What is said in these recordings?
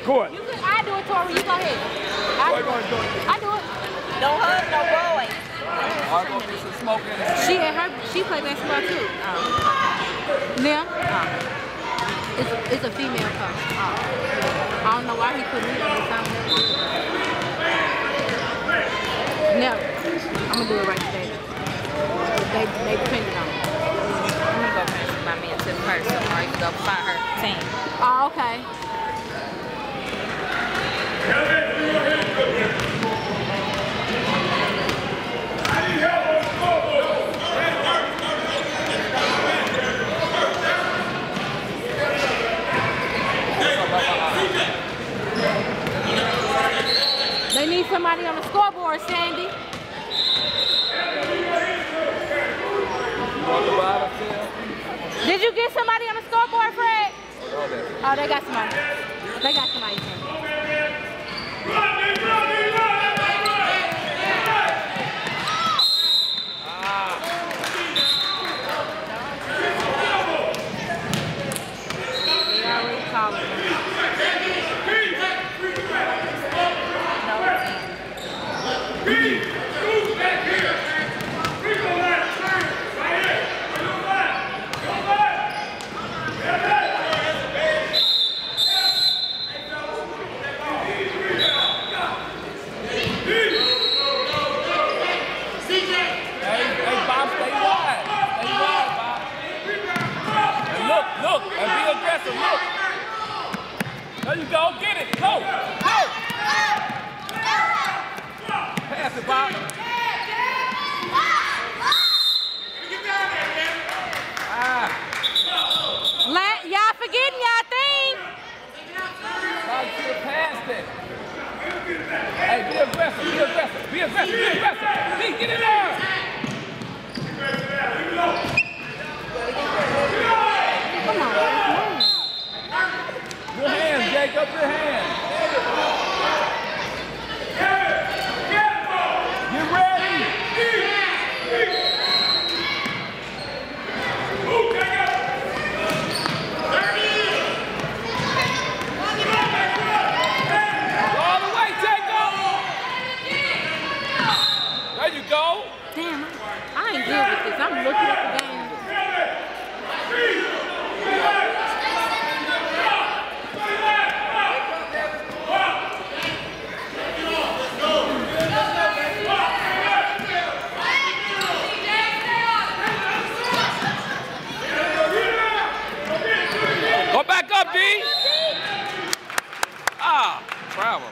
Court. You can, I do it, Tori. You go ahead. I do it. No hug, no boy. I'm gonna get some smoke in it. She play basketball too. Now, it's a female coach. I don't know why he put me on the something. No, I'm gonna do it right today. They depended on me. I'm gonna go transfer my man to the person, or you can go find her team. Oh, okay. They need somebody on the scoreboard, Sandy. Did you get somebody on the scoreboard, Fred? Oh, they got somebody. They got somebody. They already calling me. There you go, get it, go, go! Pass it, Bob. Y'all forgetting y'all thing. Bob should have passed it. Hey, be aggressive, be aggressive, be aggressive, be aggressive. B, get in there! Come on, man. Your hands, Jacob, your hands. Get ready. All the way, Jacob. There you go. Damn, I ain't good with this. I'm looking at the game. Go back up, D. Ah, travel.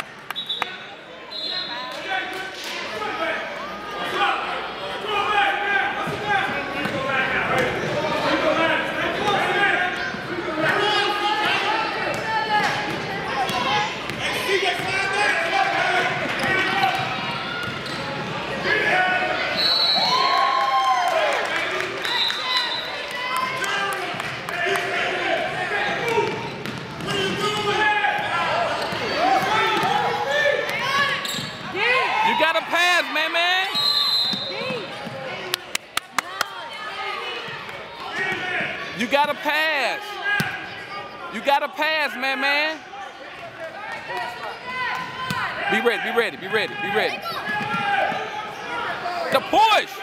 You gotta pass. You gotta pass, man. Be ready, be ready, be ready, be ready. The push.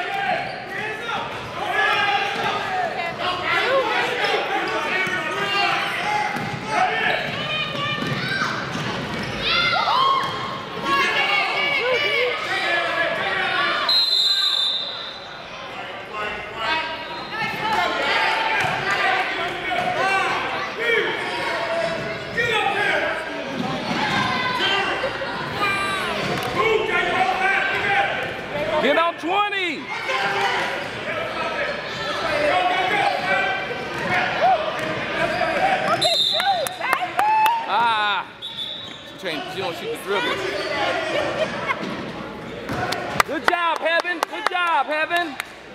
Get on 20. Ah, she don't shoot the dribble. Good job, Heaven. Good job, Heaven.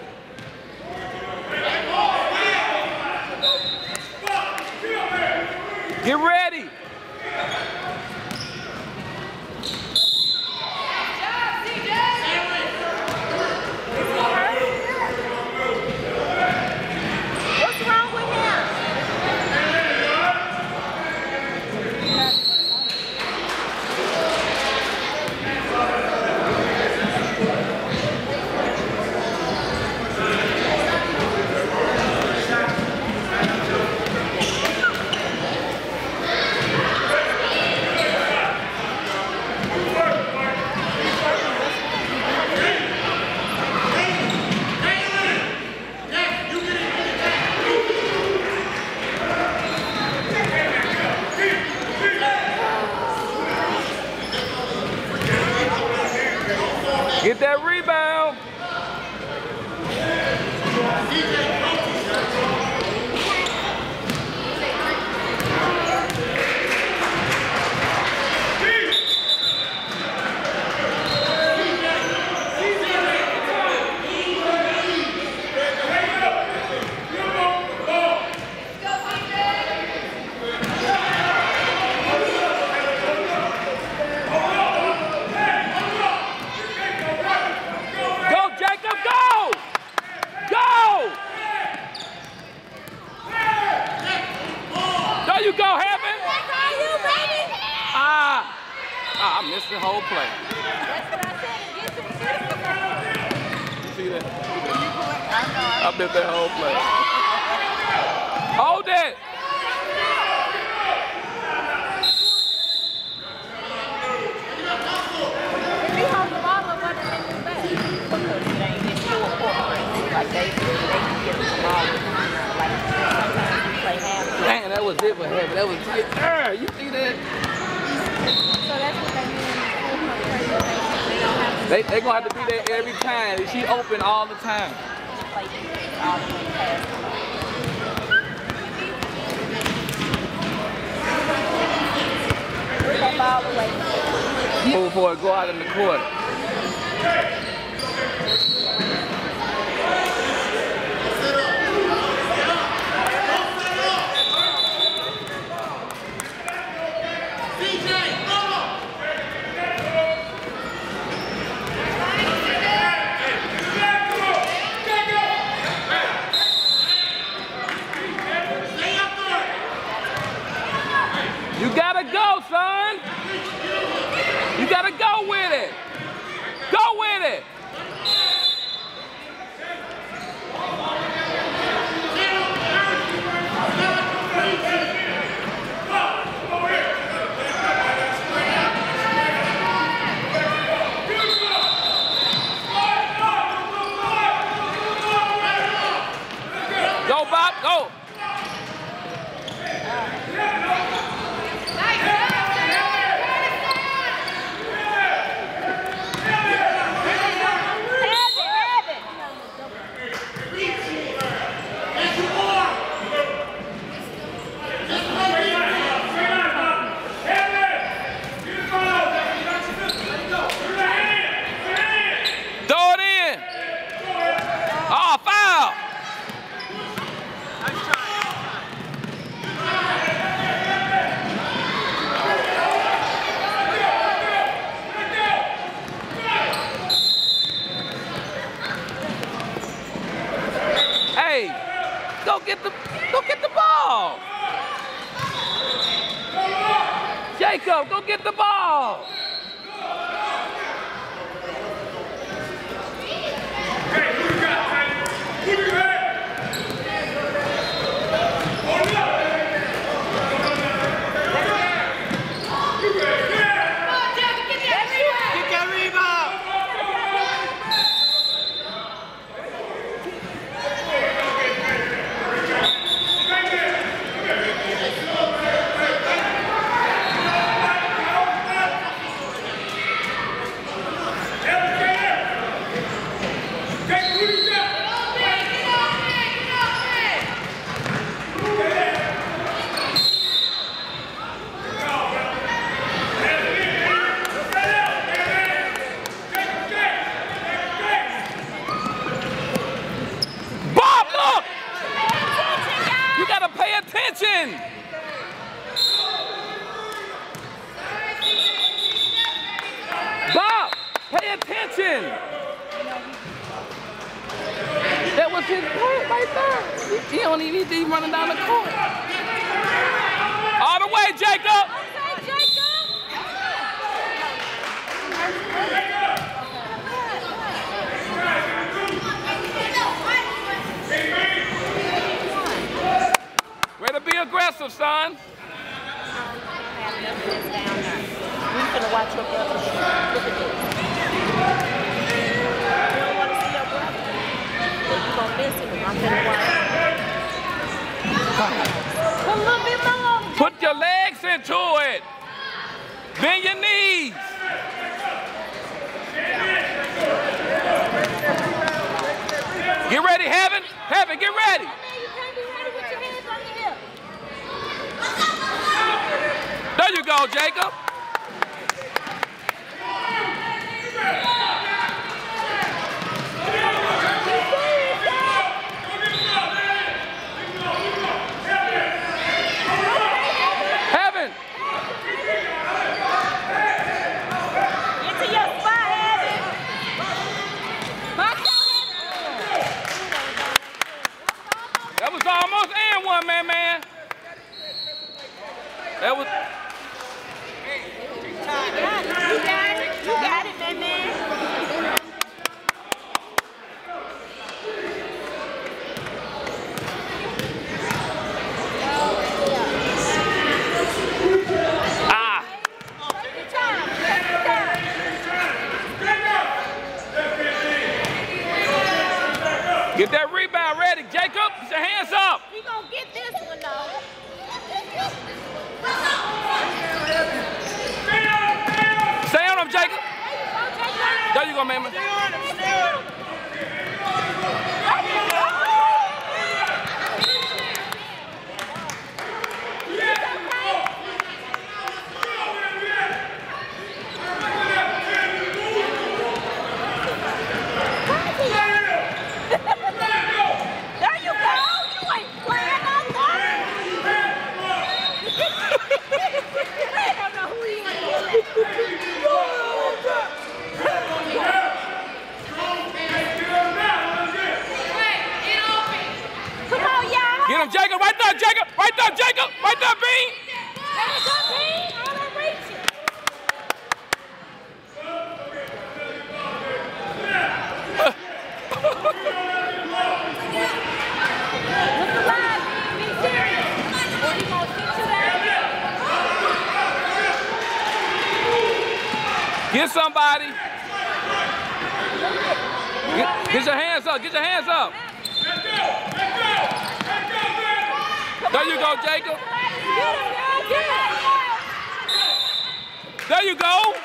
Get ready. Get that rebound. I missed the whole play. That's what I said. You see that? I missed that whole play. Hold it! If you hold the ball up, what does it do back? Because it ain't get full court. Like they can get the ball. Like sometimes we play half. Dang, that was it for heaven. That was it. You see that? So that's what they mean. They gonna have to be there every time. She open all the time. All the way past. All the way. Move forward, go out in the court. You gotta go, son. You gotta go with it. Go with it. Go, Bob, go. Go get the ball. Jacob, go get the ball. Attention! Bob, pay attention! That was his point right there. He don't even need to be running down the court. All the way, Jacob! Way to be aggressive, son. We're gonna watch your brother. Look at this. You don't want to see your brother? Well, you're gonna miss him. I'm gonna watch. A little bit more. Put your legs into it. Bend your knees. Heaven, get ready. You can't be ready with your hands on your hip. There you go, Jacob. Heaven. Get to your spot, Heaven. That was almost and one, man. That was. You got it, man. Ah. Get that rebound ready, Jacob. Put your hands up. He gonna get this one, though. Stay on him, Jacob. There you go, man. There you go. You ain't playing out there. I don't know who he is. Come on, y'all. Get him, Jacob. Right there, Jacob. Right there, Jacob. Right there, Bean. There you go, Bean. All I'm reaching. Look alive, Bean. Be serious. Or he gonna sit you down. Get somebody. Get your hands up. Get your hands up. There you go, Jacob. There you go.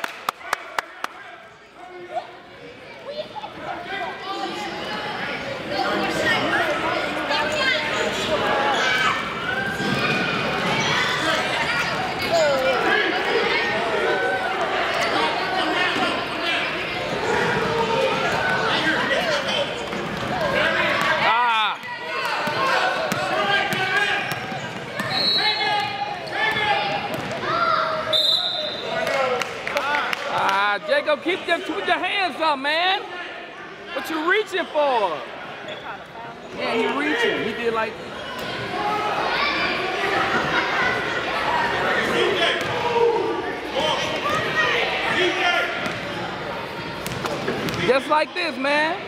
Jacob, keep your hands up, man. What you reaching for? Yeah, he reaching. He did like. Just like this, man.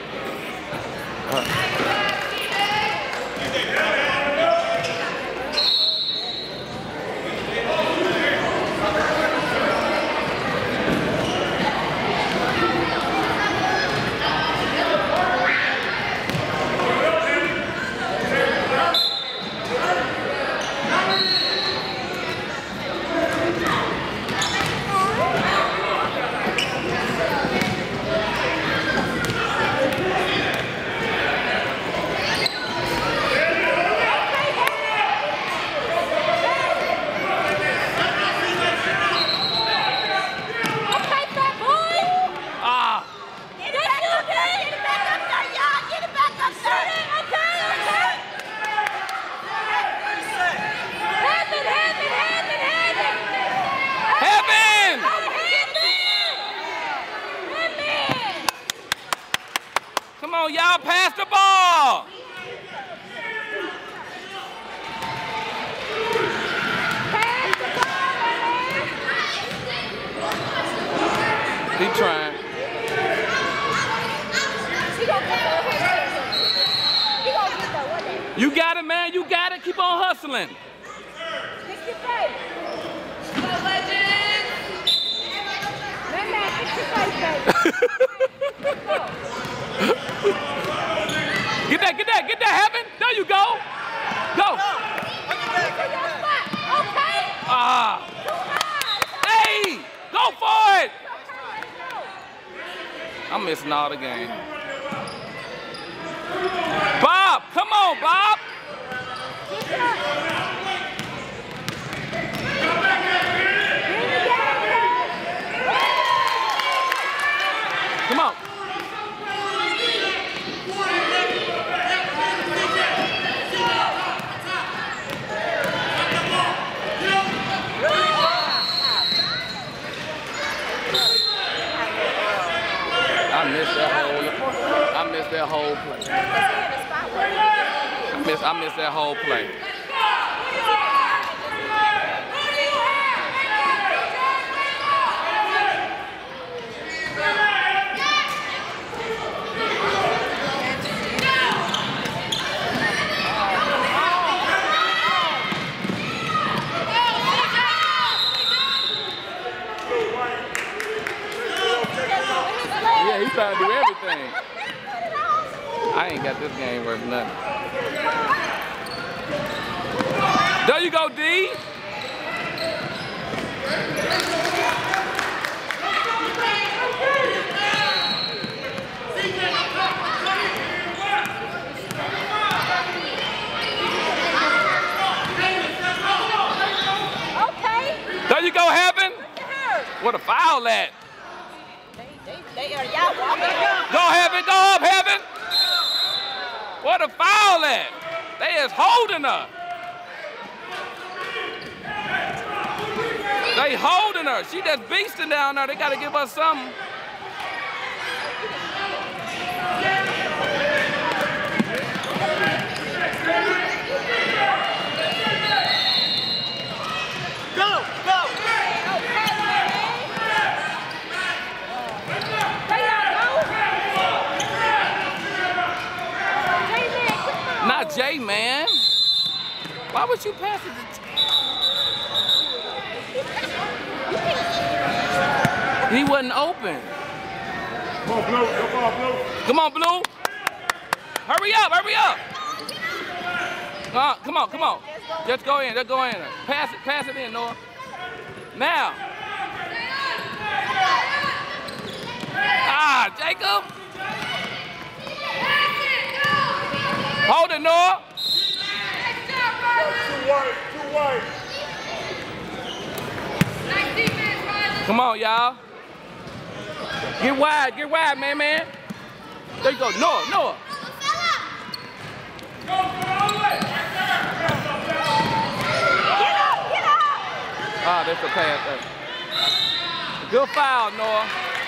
Come on, y'all, pass the ball. Pass the ball, He trying. You got it, man. You got it. Keep on hustling. Get that, Heaven. There you go. Go. Hey, go for it. I'm missing all the game. Bob, come on, Bob. Come on. I missed that whole play. I missed that whole play. Yeah, he's trying to do everything. I ain't got this game worth nothing. There you go, D. Okay. There you go, Heaven. What a foul at. They are y'all walking. Go, Heaven. Go up, Heaven. What a foul at. They is holding her. They holding her. She just beasting down there. They got to give us something. Not Jay, man. Why would you pass it to He wasn't open. Come on, Blue. Come on, Blue. Come on, Blue. Hurry up, hurry up. Come on, come on. Just go in, just go in. Pass it in, Noah. Now. Ah, Jacob. Hold it, Noah. Too wide. Come on, y'all. Get wide, man. There you go, Noah. Ah, that's a pass. Good foul, Noah.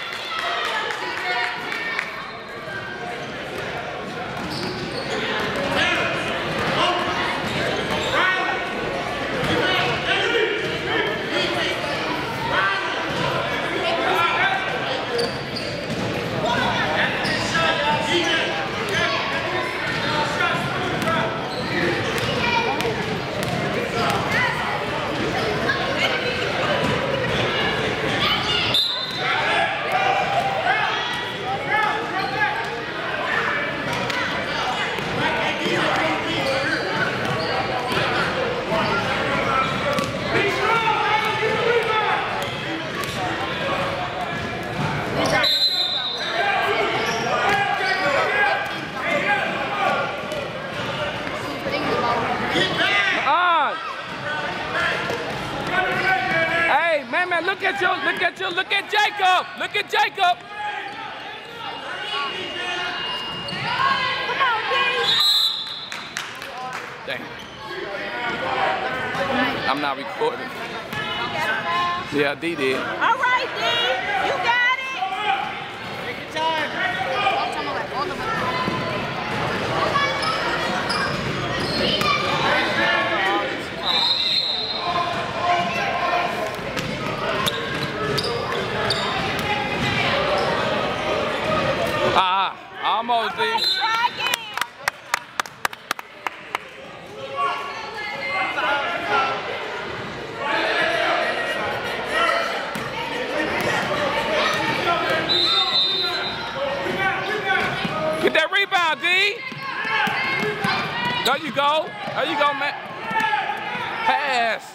Look at Jacob. Look at Jacob. Come on, D. Dang. I'm not recording. Yeah, D did. All right, D. You got it. Take your time. Almost, D. Try again. Get that rebound, D. There you go. There you go, man. Pass.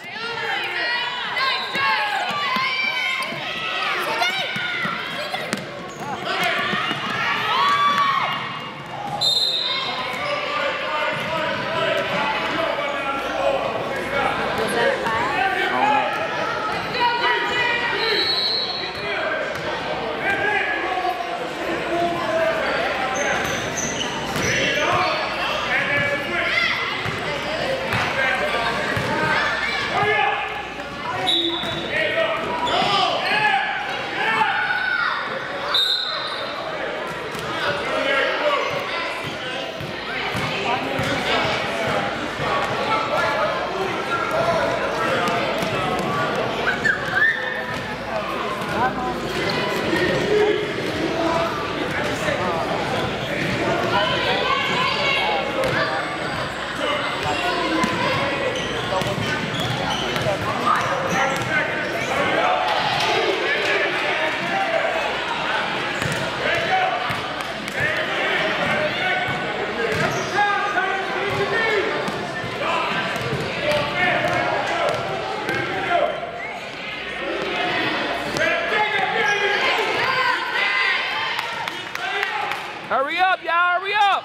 Hurry up, y'all, hurry up.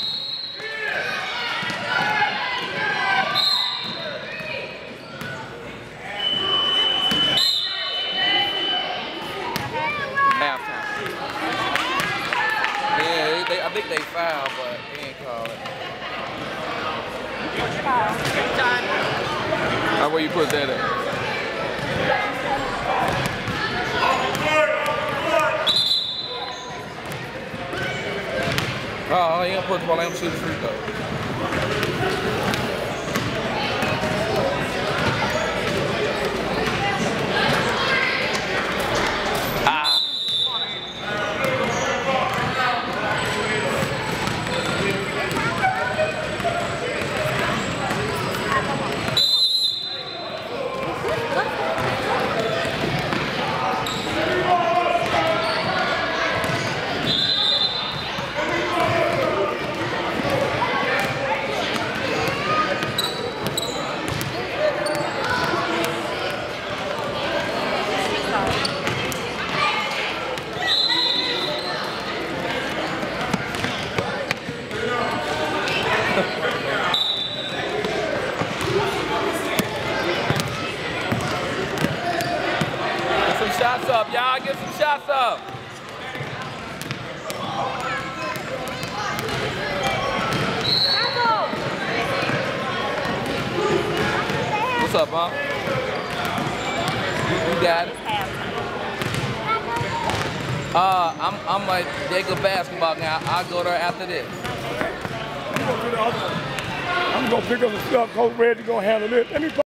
Halftime. Yeah, I think they fouled, but they ain't called it. Where you put that at? Oh, he ain't put the ball. I'm shooting free throw. Shots up, y'all. Get some shots up. What's up, huh? You got it. I'm a Jacob basketball guy. I'll go there after this. I'm gonna pick up the stuff. Coach Reggie gonna handle it. Let me.